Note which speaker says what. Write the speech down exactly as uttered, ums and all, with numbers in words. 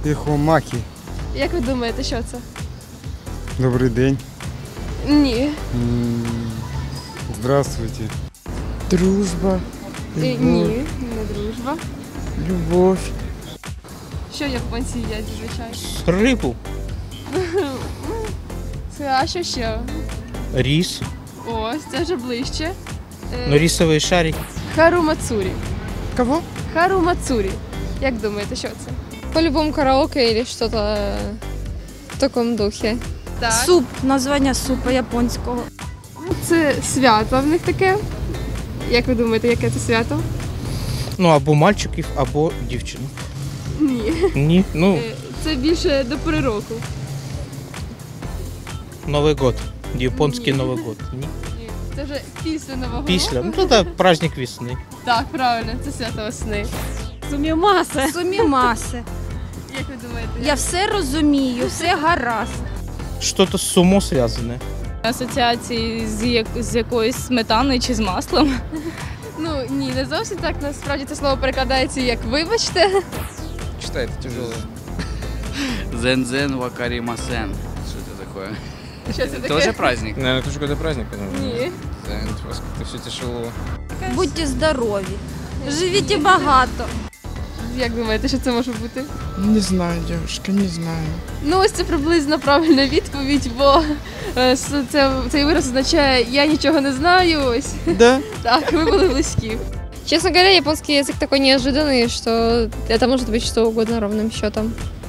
Speaker 1: Ехомаки.
Speaker 2: Як ви думаєте, що це?
Speaker 1: Добрий день.
Speaker 2: Ні.
Speaker 1: М, Здравствуйте.
Speaker 3: Дружба,
Speaker 2: Е,
Speaker 3: любов,
Speaker 2: Ні, не дружба.
Speaker 3: любов.
Speaker 2: Що японці їдять зазвичай?
Speaker 4: Рибу,
Speaker 2: Це, а що ще?
Speaker 4: ріс,
Speaker 2: Ось, це вже ближче. Е,
Speaker 4: ну рісовий шарик.
Speaker 2: Харумацурі.
Speaker 3: Кого?
Speaker 2: Харумацурі. Як думаєте, що це?
Speaker 5: По-любому караоке или что-то э, в таком духе.
Speaker 2: Так.
Speaker 6: Суп, названня супа японського.
Speaker 2: Це свято в них таке. Як ви думаєте, яке це свято?
Speaker 4: Ну або мальчиків, або дівчинок.
Speaker 2: Ні.
Speaker 4: Ні, ну
Speaker 2: Е, Це більше до пори року.
Speaker 4: Новий год. Японський
Speaker 2: Ні.
Speaker 4: Новий год. Ні.
Speaker 2: Ні. Це вже після Нового
Speaker 4: Після.
Speaker 2: року.
Speaker 4: Ну це праздник весни.
Speaker 2: Так, правильно, це свято весни.
Speaker 6: Сумімасе. Сумімасе.
Speaker 2: Як ви думаєте?
Speaker 6: Я все розумію, все гаразд.
Speaker 4: Що-то з сумо зв'язане.
Speaker 7: Асоціації з, як, з якоюсь сметаною чи з маслом.
Speaker 2: Ну ні, не зовсім так. Насправді це слово перекладається як вибачте.
Speaker 8: Читай, это тяжелое. Зен-зен вакаримасен. Что это такое?
Speaker 2: Що це таке?
Speaker 8: Тоже праздник?
Speaker 9: Наверное, тоже какой-то праздник, потому
Speaker 2: Ні.
Speaker 9: Зен, у вас как-то все тяжело.
Speaker 6: Будьте здорові. Живіть багато.
Speaker 2: Як думаєте, що це може бути?
Speaker 3: Не знаю, девушка, не знаю.
Speaker 2: Ну ось це приблизно правильна відповідь, бо е, с- це, цей вираз означає я нічого не знаю. Ось
Speaker 3: Да?
Speaker 2: так, ви були близькі.
Speaker 5: Честно говоря, японский язык такой неожиданный, что это может быть что угодно ровным счетом.